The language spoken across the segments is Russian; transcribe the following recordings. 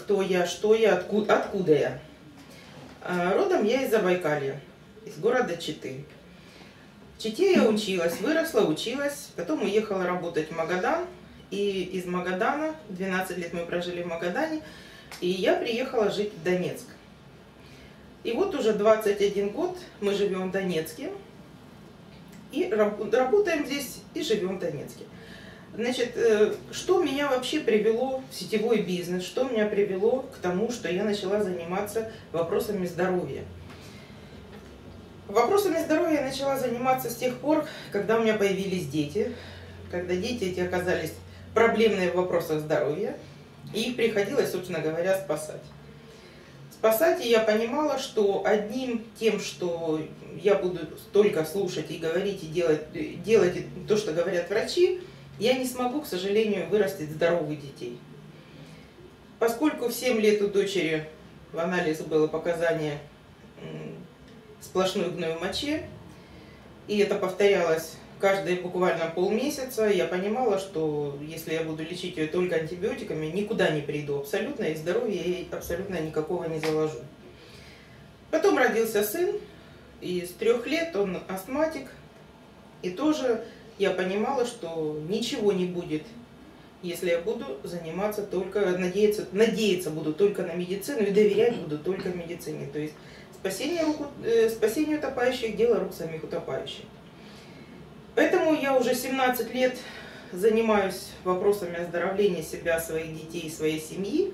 кто я, что я, откуда я. Родом я из Забайкалья, из города Читы. В Чите я училась, выросла, училась, потом уехала работать в Магадан. И из Магадана, 12 лет мы прожили в Магадане, и я приехала жить в Донецк. И вот уже 21 год мы живем в Донецке, и работаем здесь, и живем в Донецке. Значит, что меня вообще привело в сетевой бизнес, что меня привело к тому, что я начала заниматься вопросами здоровья. Вопросами здоровья я начала заниматься с тех пор, когда у меня появились дети, когда дети эти оказались проблемные в вопросах здоровья, и их приходилось, собственно говоря, спасать. Спасать, и я понимала, что одним тем, что я буду только слушать и говорить, и делать то, что говорят врачи, я не смогу, к сожалению, вырастить здоровых детей. Поскольку в 7 лет у дочери в анализе было показание сплошной гной в моче, и это повторялось каждые буквально полмесяца, я понимала, что если я буду лечить ее только антибиотиками, никуда не приду абсолютно, и здоровья ей абсолютно никакого не заложу. Потом родился сын, и с 3 лет он астматик, и тоже я понимала, что ничего не будет, если я буду заниматься только, надеяться буду только на медицину и доверять буду только медицине. То есть спасение утопающих – дело рук самих утопающих. Поэтому я уже 17 лет занимаюсь вопросами оздоровления себя, своих детей, своей семьи.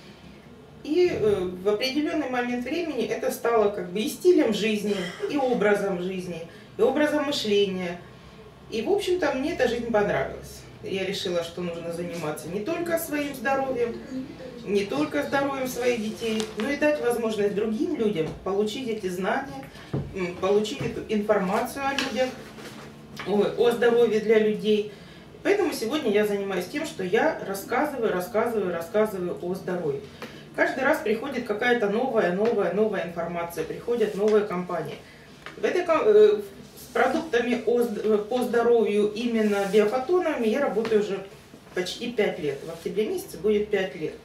И в определенный момент времени это стало как бы и стилем жизни, и образом жизни, и образом мышления. И, в общем-то, мне эта жизнь понравилась. Я решила, что нужно заниматься не только своим здоровьем, не только здоровьем своих детей, но и дать возможность другим людям получить эти знания, получить эту информацию о людях, о здоровье для людей. Поэтому сегодня я занимаюсь тем, что я рассказываю о здоровье. Каждый раз приходит какая-то новая информация, приходят новые компании. С продуктами по здоровью, именно биофотонами, я работаю уже почти 5 лет. В октябре месяце будет 5 лет.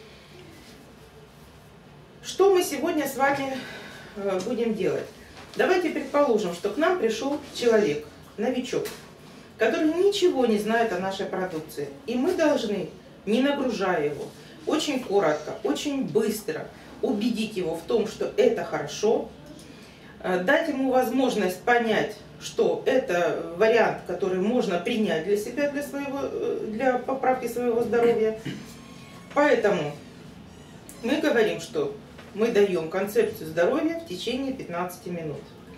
Что мы сегодня с вами будем делать? Давайте предположим, что к нам пришел человек, новичок, который ничего не знает о нашей продукции. И мы должны, не нагружая его, очень коротко, очень быстро убедить его в том, что это хорошо, дать ему возможность понять, что это вариант, который можно принять для себя, для поправки своего здоровья. Поэтому мы говорим, что мы даем концепцию здоровья в течение 15 минут.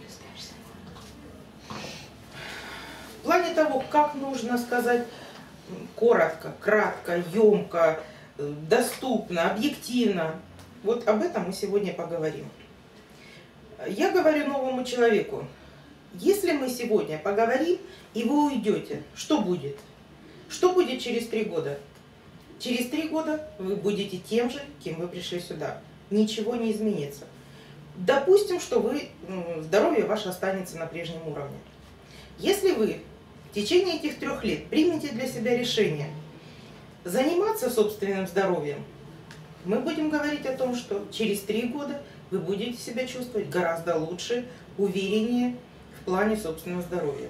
В плане того, как нужно сказать коротко, кратко, емко, доступно, объективно, вот об этом мы сегодня поговорим. Я говорю новому человеку, если мы сегодня поговорим, и вы уйдете, что будет? Что будет через 3 года? Через 3 года вы будете тем же, кем вы пришли сюда. Ничего не изменится. Допустим, что здоровье ваше останется на прежнем уровне. Если вы в течение этих 3 лет примете для себя решение заниматься собственным здоровьем, мы будем говорить о том, что через 3 года вы будете себя чувствовать гораздо лучше, увереннее в плане собственного здоровья.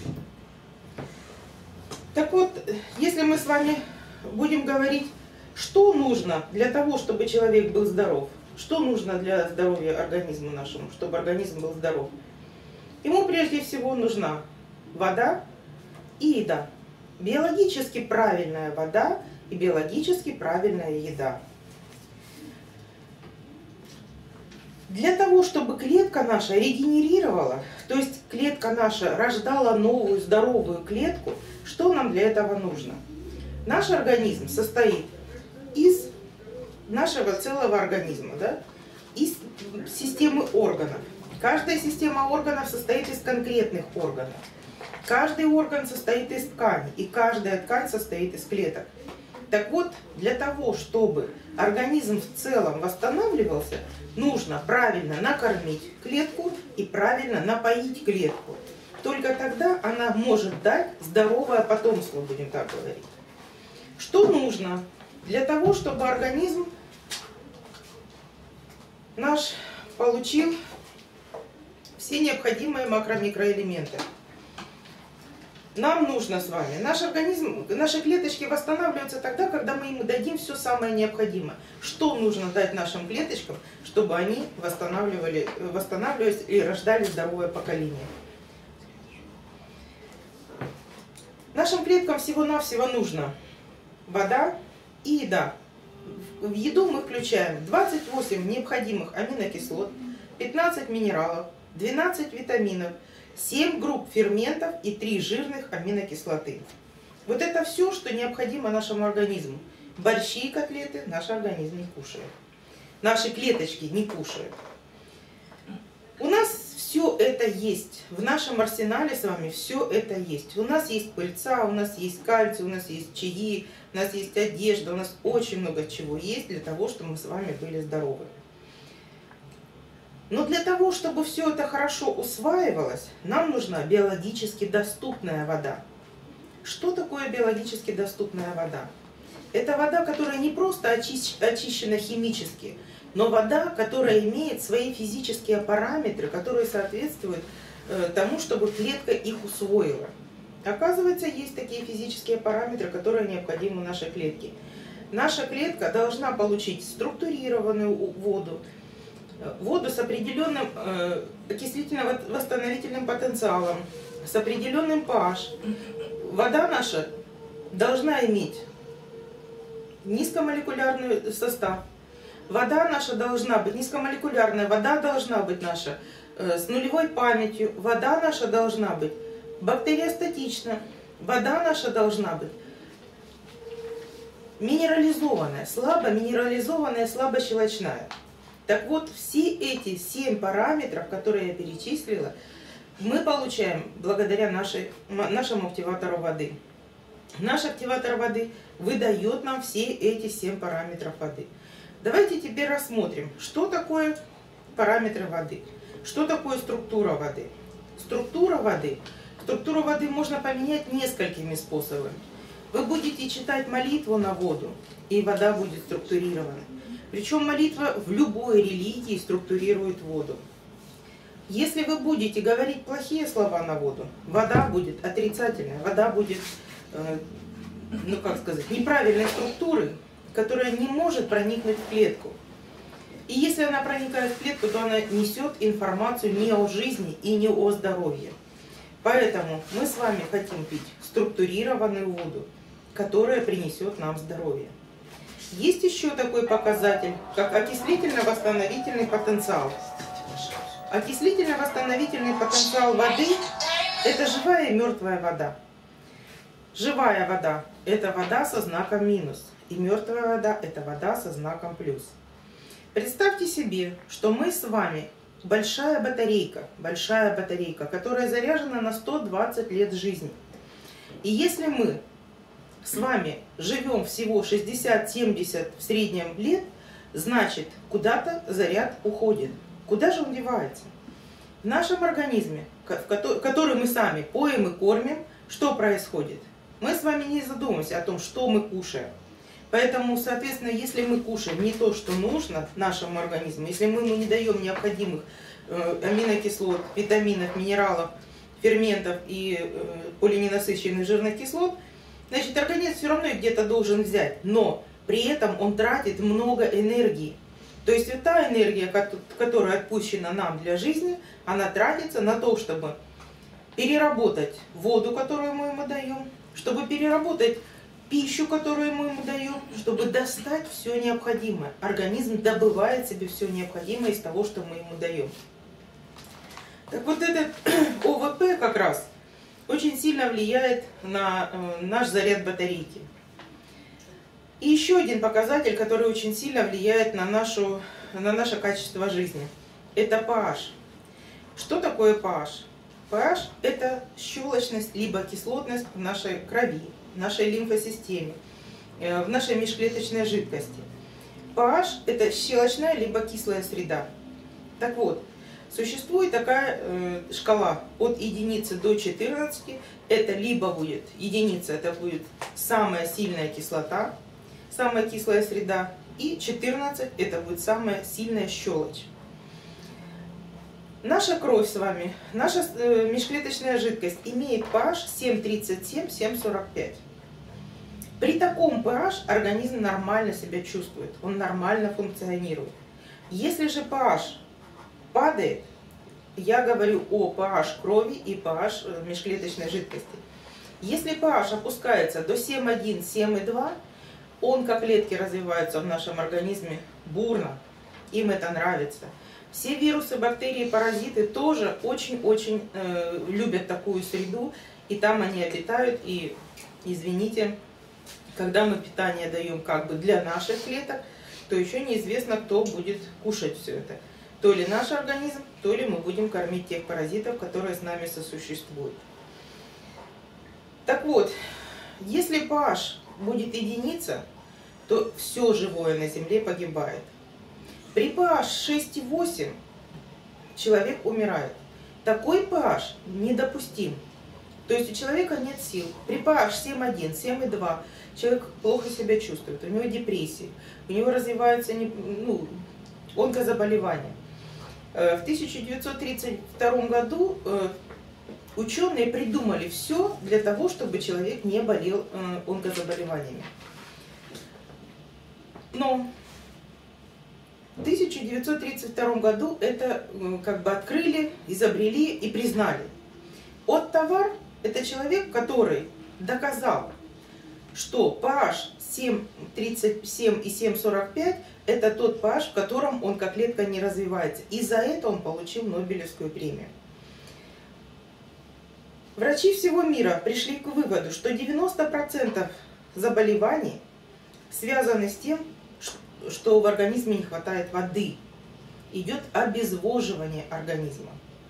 Так вот, если мы с вами будем говорить, что нужно для того, чтобы человек был здоров, что нужно для здоровья организму нашему, чтобы организм был здоров, ему прежде всего нужна вода и еда. Биологически правильная вода и биологически правильная еда. Для того, чтобы клетка наша регенерировала, то есть клетка наша рождала новую здоровую клетку, что нам для этого нужно? Наш организм состоит из нашего целого организма, да? Из системы органов. Каждая система органов состоит из конкретных органов. Каждый орган состоит из ткани, и каждая ткань состоит из клеток. Так вот, для того, чтобы организм в целом восстанавливался, нужно правильно накормить клетку и правильно напоить клетку. Только тогда она может дать здоровое потомство, будем так говорить. Что нужно для того, чтобы организм наш получил все необходимые макро-микроэлементы. Нам нужно с вами, наш организм, наши клеточки восстанавливаются тогда, когда мы им дадим все самое необходимое. Что нужно дать нашим клеточкам, чтобы они восстанавливались и рождали здоровое поколение? Нашим клеткам всего-навсего нужно вода и еда. В еду мы включаем 28 необходимых аминокислот, 15 минералов, 12 витаминов, 7 групп ферментов и 3 жирных аминокислоты. Вот это все, что необходимо нашему организму. Борщи и котлеты наш организм не кушает. Наши клеточки не кушают. У нас все это есть. В нашем арсенале с вами все это есть. У нас есть пыльца, у нас есть кальций, у нас есть чаи, у нас есть одежда, у нас очень много чего есть для того, чтобы мы с вами были здоровы. Но для того, чтобы все это хорошо усваивалось, нам нужна биологически доступная вода. Что такое биологически доступная вода? Это вода, которая не просто очищена химически, но вода, которая имеет свои физические параметры, которые соответствуют тому, чтобы клетка их усвоила. Оказывается, есть такие физические параметры, которые необходимы нашей клетке. Наша клетка должна получить структурированную воду, воду с определенным окислительно-восстановительным потенциалом, с определенным pH. Вода наша должна иметь низкомолекулярный состав. Вода наша должна быть низкомолекулярная, вода должна быть наша с нулевой памятью, вода наша должна быть бактериостатична, вода наша должна быть минерализованная, слабо минерализованная, слабо щелочная. Так вот, все эти 7 параметров, которые я перечислила, мы получаем благодаря нашему активатору воды. Наш активатор воды выдает нам все эти 7 параметров воды. Давайте теперь рассмотрим, что такое параметры воды, что такое структура воды. Структуру воды можно поменять несколькими способами. Вы будете читать молитву на воду, и вода будет структурирована. Причем молитва в любой религии структурирует воду. Если вы будете говорить плохие слова на воду, вода будет отрицательная, вода будет, неправильной структуры, которая не может проникнуть в клетку. И если она проникает в клетку, то она несет информацию не о жизни и не о здоровье. Поэтому мы с вами хотим пить структурированную воду, которая принесет нам здоровье. Есть еще такой показатель, как окислительно-восстановительный потенциал. Окислительно-восстановительный потенциал воды – это живая и мертвая вода. Живая вода – это вода со знаком минус, и мертвая вода – это вода со знаком плюс. Представьте себе, что мы с вами большая батарейка, которая заряжена на 120 лет жизни. И если мы с вами живем всего 60-70 в среднем лет, значит, куда-то заряд уходит. Куда же он девается? В нашем организме, который мы сами поем и кормим, что происходит? Мы с вами не задумываемся о том, что мы кушаем. Поэтому, соответственно, если мы кушаем не то, что нужно нашему организму, если мы ему не даем необходимых аминокислот, витаминов, минералов, ферментов и полиненасыщенных жирных кислот, значит, организм все равно их где-то должен взять, но при этом он тратит много энергии. То есть вот та энергия, которая отпущена нам для жизни, она тратится на то, чтобы переработать воду, которую мы ему даем, чтобы переработать пищу, которую мы ему даем, чтобы достать все необходимое. Организм добывает себе все необходимое из того, что мы ему даем. Так вот этот ОВП как раз очень сильно влияет на наш заряд батарейки. И еще один показатель, который очень сильно влияет на наше качество жизни, это pH. Что такое pH? pH – это щелочность либо кислотность в нашей крови, в нашей лимфосистеме, в нашей межклеточной жидкости. pH – это щелочная либо кислая среда. Так вот, существует такая шкала от единицы до 14. Это либо будет единица, это будет самая сильная кислота, самая кислая среда, И 14 это будет самая сильная щелочь. Наша кровь с вами, наша межклеточная жидкость имеет pH 7,37, 7,45. При таком pH организм нормально себя чувствует, он нормально функционирует. Если же pH падает, я говорю о pH крови и pH межклеточной жидкости. Если pH опускается до 7,1, 7,2, онкоклетки развиваются в нашем организме бурно, им это нравится. Все вирусы, бактерии, паразиты тоже очень-очень любят такую среду, и там они обитают, и, извините, когда мы питание даем как бы для наших клеток, то еще неизвестно, кто будет кушать все это. То ли наш организм, то ли мы будем кормить тех паразитов, которые с нами сосуществуют. Так вот, если pH будет единица, то все живое на Земле погибает. При pH 6,8 человек умирает. Такой pH недопустим. То есть у человека нет сил. При pH 7,1, 7,2 человек плохо себя чувствует, у него депрессия, у него развиваются онкозаболевания. В 1932 году ученые придумали все для того, чтобы человек не болел онкозаболеваниями. Но в 1932 году это как бы открыли, изобрели и признали. Оттовар – это человек, который доказал, что pH 7,37 и 7,45 – это тот pH, в котором онкоклетка не развивается. И за это он получил Нобелевскую премию. Врачи всего мира пришли к выводу, что 90% заболеваний связаны с тем, что в организме не хватает воды. Идет обезвоживание организма.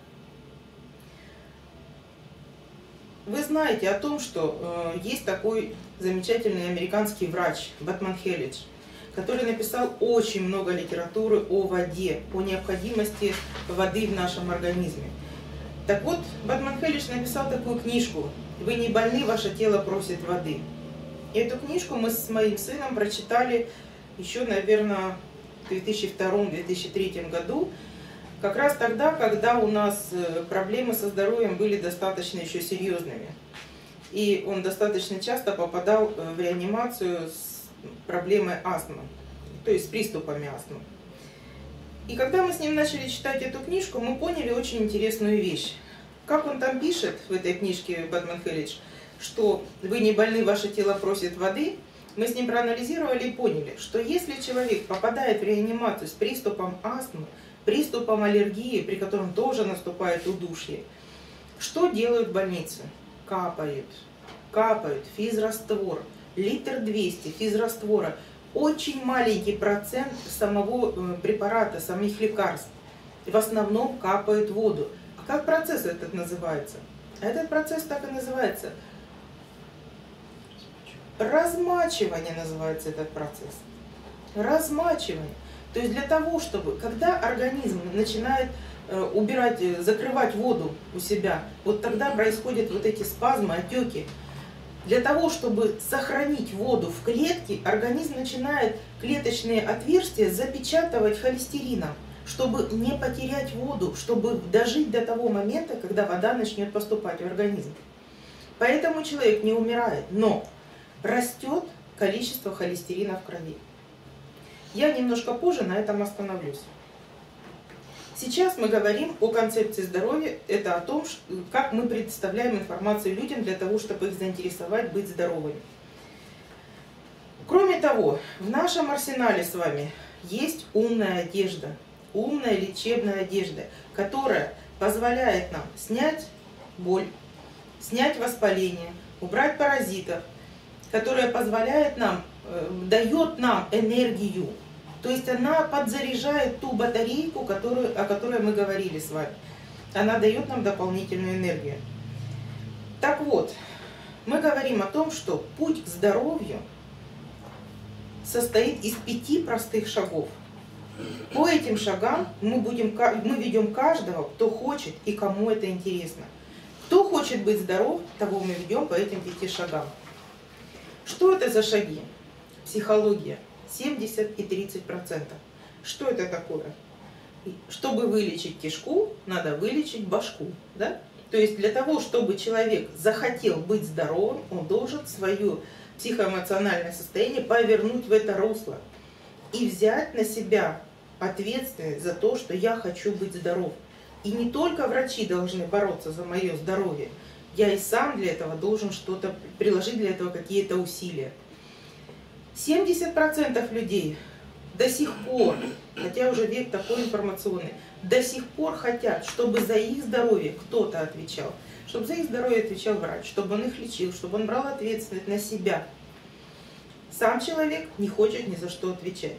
Вы знаете о том, что есть такой замечательный американский врач Батман Хелидж, который написал очень много литературы о воде, о необходимости воды в нашем организме. Так вот, Батман Хелидж написал такую книжку «Вы не больны, ваше тело просит воды». И эту книжку мы с моим сыном прочитали еще, наверное, в 2002-2003 году, как раз тогда, когда у нас проблемы со здоровьем были достаточно еще серьезными. И он достаточно часто попадал в реанимацию с проблемой астмы, то есть с приступами астмы. И когда мы с ним начали читать эту книжку, мы поняли очень интересную вещь. Как он там пишет в этой книжке, Батман Хелидж, что вы не больны, ваше тело просит воды, мы с ним проанализировали и поняли, что если человек попадает в реанимацию с приступом астмы, приступом аллергии, при котором тоже наступает удушье, что делают в больнице? Капают физраствор, 1,2 литра физраствора. Очень маленький процент самого препарата, самих лекарств. В основном капают воду. А как процесс этот называется? Этот процесс так и называется. Размачивание называется этот процесс. Размачивание. То есть для того, чтобы, когда организм начинает убирать, закрывать воду у себя, вот тогда происходят вот эти спазмы, отеки. Для того, чтобы сохранить воду в клетке, организм начинает клеточные отверстия запечатывать холестерином, чтобы не потерять воду, чтобы дожить до того момента, когда вода начнет поступать в организм. Поэтому человек не умирает, но растет количество холестерина в крови. Я немножко позже на этом остановлюсь. Сейчас мы говорим о концепции здоровья. Это о том, как мы представляем информацию людям для того, чтобы их заинтересовать быть здоровыми. Кроме того, в нашем арсенале с вами есть умная одежда, умная лечебная одежда, которая позволяет нам снять боль, снять воспаление, убрать паразитов, которая позволяет нам, дает нам энергию. То есть она подзаряжает ту батарейку, о которой мы говорили с вами. Она дает нам дополнительную энергию. Так вот, мы говорим о том, что путь к здоровью состоит из 5 простых шагов. По этим шагам мы ведем каждого, кто хочет и кому это интересно. Кто хочет быть здоров, того мы ведем по этим 5 шагам. Что это за шаги? Психология. 70 и 30%. Что это такое? Чтобы вылечить кишку, надо вылечить башку. Да? То есть для того, чтобы человек захотел быть здоровым, он должен свое психоэмоциональное состояние повернуть в это русло и взять на себя ответственность за то, что я хочу быть здоров. И не только врачи должны бороться за мое здоровье, я и сам для этого должен что-то приложить, для этого какие-то усилия. 70% людей до сих пор, хотя уже век такой информационный, до сих пор хотят, чтобы за их здоровье кто-то отвечал, чтобы за их здоровье отвечал врач, чтобы он их лечил, чтобы он брал ответственность на себя. Сам человек не хочет ни за что отвечать.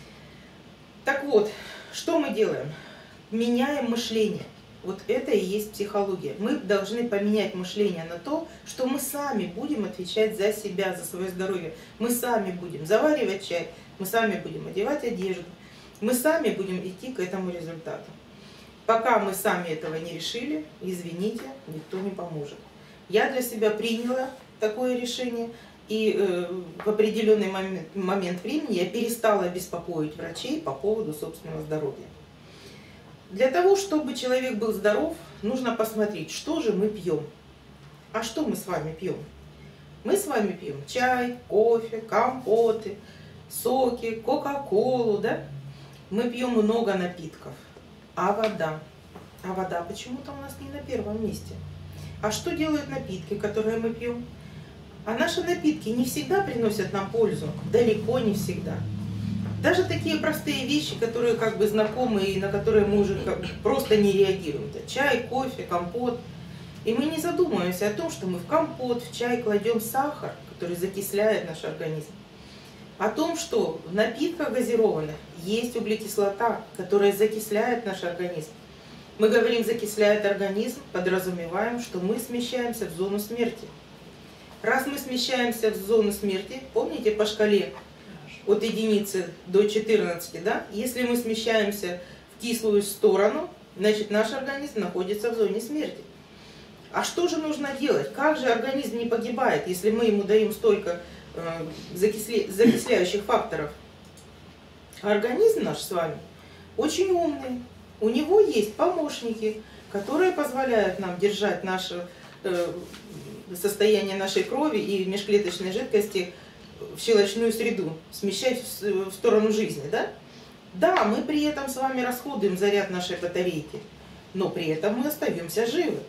Так вот, что мы делаем? Меняем мышление. Вот это и есть психология. Мы должны поменять мышление на то, что мы сами будем отвечать за себя, за свое здоровье. Мы сами будем заваривать чай, мы сами будем одевать одежду, мы сами будем идти к этому результату. Пока мы сами этого не решили, извините, никто не поможет. Я для себя приняла такое решение, и в определенный момент времени я перестала беспокоить врачей по поводу собственного здоровья. Для того, чтобы человек был здоров, нужно посмотреть, что же мы пьем. А что мы с вами пьем? Мы с вами пьем чай, кофе, компоты, соки, кока-колу, да? Мы пьем много напитков. А вода? А вода почему-то у нас не на первом месте. А что делают напитки, которые мы пьем? А наши напитки не всегда приносят нам пользу, далеко не всегда. Даже такие простые вещи, которые как бы знакомы и на которые мы уже просто не реагируем. Это чай, кофе, компот. И мы не задумываемся о том, что мы в компот, в чай кладем сахар, который закисляет наш организм. О том, что в напитках газированных есть углекислота, которая закисляет наш организм. Мы говорим «закисляет организм», подразумеваем, что мы смещаемся в зону смерти. Раз мы смещаемся в зону смерти, помните по шкале от единицы до 14, да? Если мы смещаемся в кислую сторону, значит наш организм находится в зоне смерти. А что же нужно делать? Как же организм не погибает, если мы ему даем столько закисляющих факторов? Организм наш с вами очень умный. У него есть помощники, которые позволяют нам держать наше состояние нашей крови и межклеточной жидкости в щелочную среду, смещать в сторону жизни, да? Да, мы при этом с вами расходуем заряд нашей батарейки, но при этом мы остаемся живы.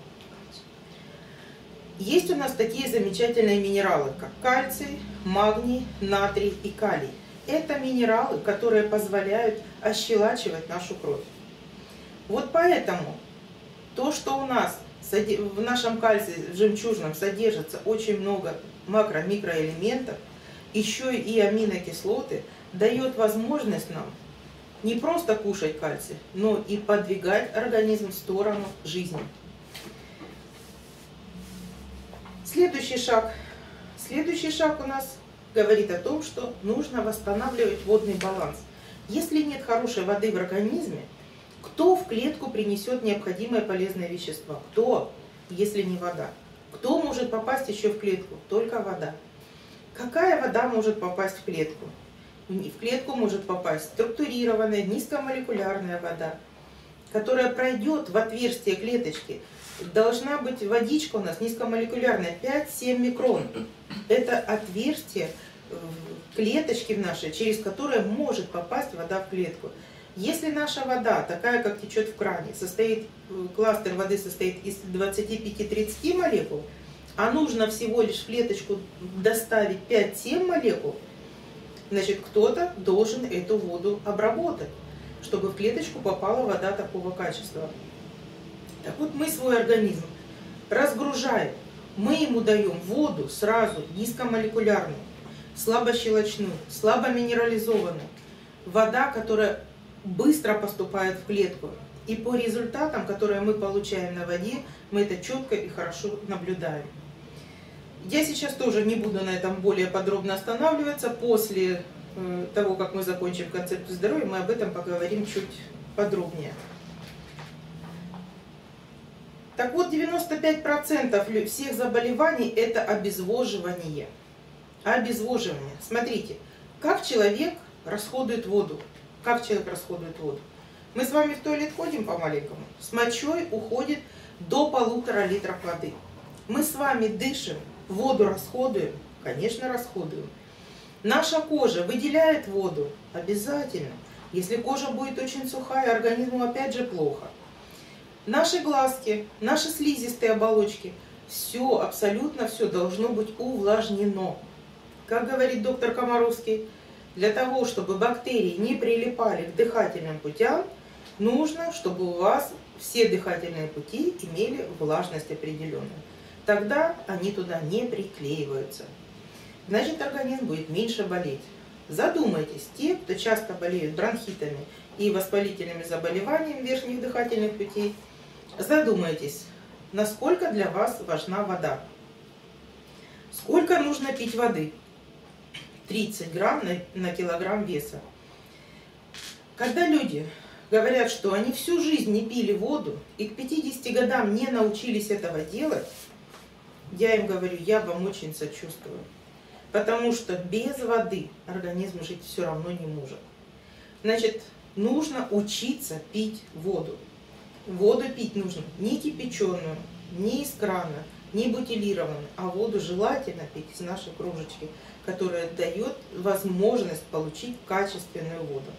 Есть у нас такие замечательные минералы, как кальций, магний, натрий и калий. Это минералы, которые позволяют ощелачивать нашу кровь. Вот поэтому то, что у нас в нашем кальции, в жемчужном, содержится очень много макро-микроэлементов, еще и аминокислоты, дает возможность нам не просто кушать кальций, но и подвигать организм в сторону жизни. Следующий шаг. Следующий шаг у нас говорит о том, что нужно восстанавливать водный баланс. Если нет хорошей воды в организме, кто в клетку принесет необходимые полезные вещества? Кто, если не вода? Кто может попасть еще в клетку? Только вода. Какая вода может попасть в клетку? В клетку может попасть структурированная, низкомолекулярная вода, которая пройдет в отверстие клеточки. Должна быть водичка у нас низкомолекулярная, 5-7 микрон. Это отверстие клеточки в нашей, через которое может попасть вода в клетку. Если наша вода, такая как течет в кране, кластер воды состоит из 25-30 молекул, а нужно всего лишь в клеточку доставить 5-7 молекул, значит, кто-то должен эту воду обработать, чтобы в клеточку попала вода такого качества. Так вот, мы свой организм разгружаем, мы ему даем воду сразу низкомолекулярную, слабощелочную, слабоминерализованную, вода, которая быстро поступает в клетку. И по результатам, которые мы получаем на воде, мы это четко и хорошо наблюдаем. Я сейчас тоже не буду на этом более подробно останавливаться. После того, как мы закончим концепцию здоровья, мы об этом поговорим чуть подробнее. Так вот, 95% всех заболеваний – это обезвоживание. Обезвоживание. Смотрите, Как человек расходует воду? Как человек расходует воду? Мы с вами в туалет ходим по-маленькому, с мочой уходит до 1,5 литра воды. Мы с вами дышим, воду расходуем? Конечно, расходуем. Наша кожа выделяет воду? Обязательно. Если кожа будет очень сухая, организму опять же плохо. Наши глазки, наши слизистые оболочки, все, абсолютно все должно быть увлажнено. Как говорит доктор Комаровский, для того, чтобы бактерии не прилипали к дыхательным путям, нужно, чтобы у вас все дыхательные пути имели влажность определенную. Тогда они туда не приклеиваются. Значит, организм будет меньше болеть. Задумайтесь, те, кто часто болеют бронхитами и воспалительными заболеваниями верхних дыхательных путей, задумайтесь, насколько для вас важна вода. Сколько нужно пить воды? 30 грамм на килограмм веса. Когда люди говорят, что они всю жизнь не пили воду и к 50 годам не научились этого делать, я им говорю, я вам очень сочувствую. Потому что без воды организм жить все равно не может. Значит, нужно учиться пить воду. Воду пить нужно не кипяченую, не из крана, не бутилированную, а воду желательно пить из нашей кружечки, которая дает возможность получить качественную воду.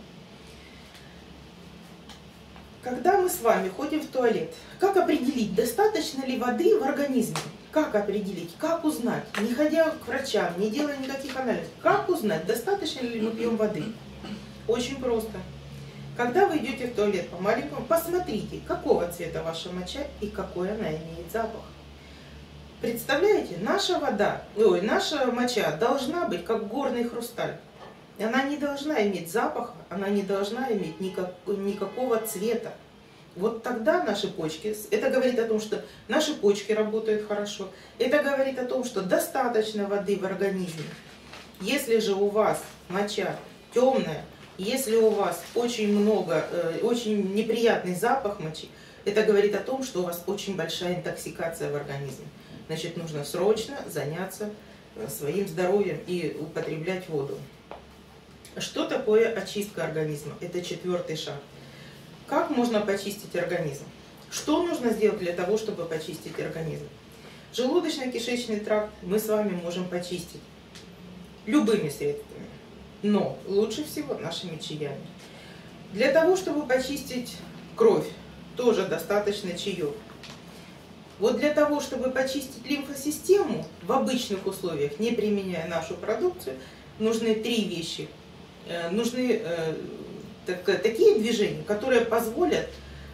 Когда мы с вами ходим в туалет, как определить, достаточно ли воды в организме? Как определить, как узнать, не ходя к врачам, не делая никаких анализов, как узнать, достаточно ли мы пьем воды? Очень просто. Когда вы идете в туалет по-маленькому, посмотрите, какого цвета ваша моча и какой она имеет запах. Представляете, наша моча должна быть как горный хрусталь. Она не должна иметь запаха, она не должна иметь никакого цвета. Вот тогда наши почки, это говорит о том, что наши почки работают хорошо, это говорит о том, что достаточно воды в организме. Если же у вас моча темная, если у вас очень неприятный запах мочи, это говорит о том, что у вас очень большая интоксикация в организме. Значит, нужно срочно заняться своим здоровьем и употреблять воду. Что такое очистка организма? Это 4-й шаг. Как можно почистить организм? Что нужно сделать для того, чтобы почистить организм? Желудочно-кишечный тракт мы с вами можем почистить любыми средствами, но лучше всего нашими чаями. Для того, чтобы почистить кровь, тоже достаточно чаев. Вот для того, чтобы почистить лимфосистему в обычных условиях, не применяя нашу продукцию, нужны 3 вещи. Нужны такие движения, которые позволят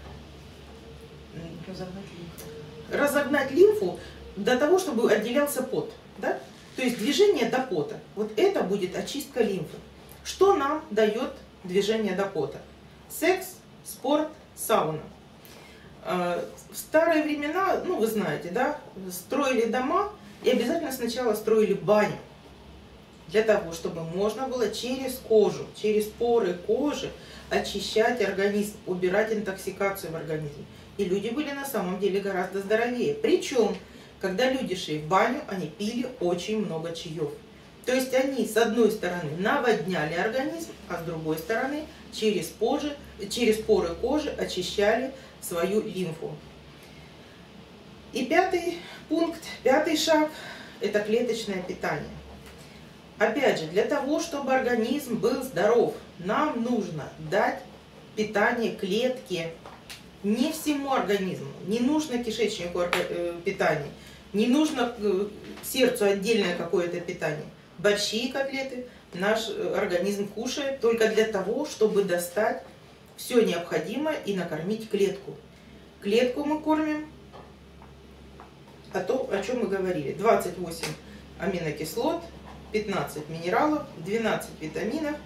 разогнать лимфу до того, чтобы отделялся пот. Да? То есть движение до пота. Вот это будет очистка лимфы. Что нам дает движение до пота? Секс, спорт, сауна. В старые времена, ну вы знаете, да, строили дома и обязательно сначала строили баню. Для того, чтобы можно было через кожу, через поры кожи очищать организм, убирать интоксикацию в организме. И люди были на самом деле гораздо здоровее. Причем, когда люди шли в баню, они пили очень много чаев. То есть они с одной стороны наводняли организм, а с другой стороны через поры кожи очищали свою лимфу. И 5-й пункт, 5-й шаг – это клеточное питание. Опять же, для того, чтобы организм был здоров, нам нужно дать питание клетке, не всему организму. Не нужно кишечнику питание, не нужно сердцу отдельное какое-то питание. Большие котлеты наш организм кушает только для того, чтобы достать все необходимое и накормить клетку. Клетку мы кормим, о чем мы говорили. 28 аминокислот, 15 минералов, 12 витаминов,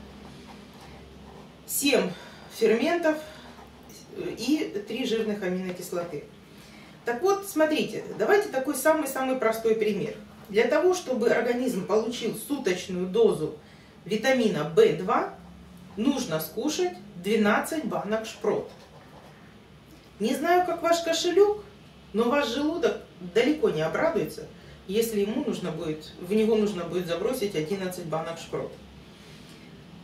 7 ферментов и 3 жирных аминокислоты. Так вот, смотрите, давайте такой самый-самый простой пример. Для того, чтобы организм получил суточную дозу витамина В2, нужно скушать 12 банок шпрот. Не знаю, как ваш кошелек, но ваш желудок далеко не обрадуется, если в него нужно будет забросить 11 банок шпрот.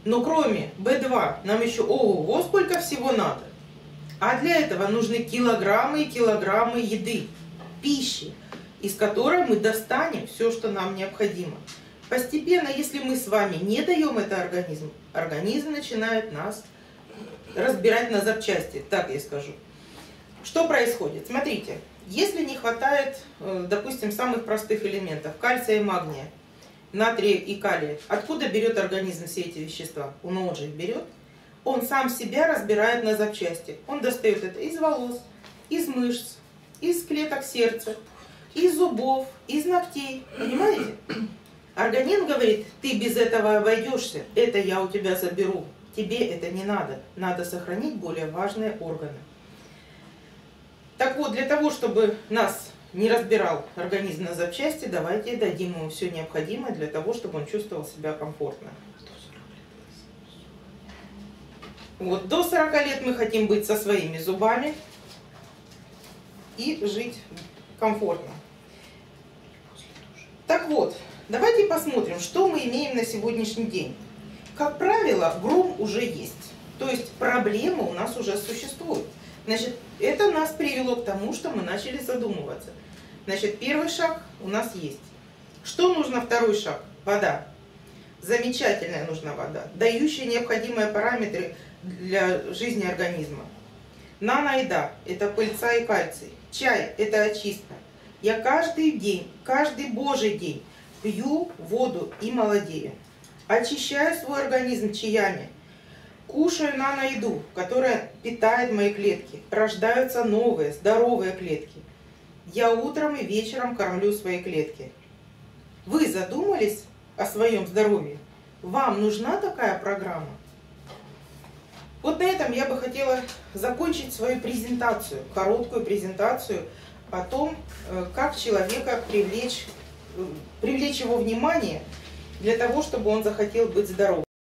Но кроме B2 нам еще ого-го сколько всего надо. А для этого нужны килограммы и килограммы еды, пищи, из которой мы достанем все, что нам необходимо. Постепенно, если мы с вами не даем это организму, организм начинает нас разбирать на запчасти, так я скажу. Что происходит? Смотрите, если не хватает, допустим, самых простых элементов, кальция и магния, натрия и калия, откуда берет организм все эти вещества? Он же их берет. Он сам себя разбирает на запчасти. Он достает это из волос, из мышц, из клеток сердца, из зубов, из ногтей. Понимаете? Организм говорит, ты без этого обойдешься, это я у тебя заберу. Тебе это не надо. Надо сохранить более важные органы. Так вот, для того, чтобы нас не разбирал организм на запчасти, давайте дадим ему все необходимое для того, чтобы он чувствовал себя комфортно. Вот, до 40 лет мы хотим быть со своими зубами и жить комфортно. Так вот, давайте посмотрим, что мы имеем на сегодняшний день. Как правило, грум уже есть. То есть проблема у нас уже существует. Значит, это нас привело к тому, что мы начали задумываться. Значит, первый шаг у нас есть. Что нужно второй шаг? Вода. Замечательная нужна вода, дающая необходимые параметры для жизни организма. Наноеда – это пыльца и кальций. Чай – это очистка. Я каждый день, каждый божий день пью воду и молодею. Очищаю свой организм чаями. Кушаю наноеду, которая питает мои клетки. Рождаются новые, здоровые клетки. Я утром и вечером кормлю свои клетки. Вы задумались о своем здоровье? Вам нужна такая программа? Вот на этом я бы хотела закончить свою презентацию, короткую презентацию о том, как человека привлечь его внимание для того, чтобы он захотел быть здоровым.